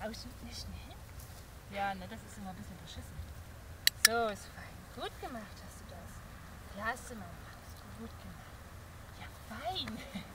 draußen nicht schnell? Ja, ne, das ist immer ein bisschen beschissen. So, ist fein. Gut gemacht hast du das. Klasse, Mama, hast du gut gemacht. Ja, fein.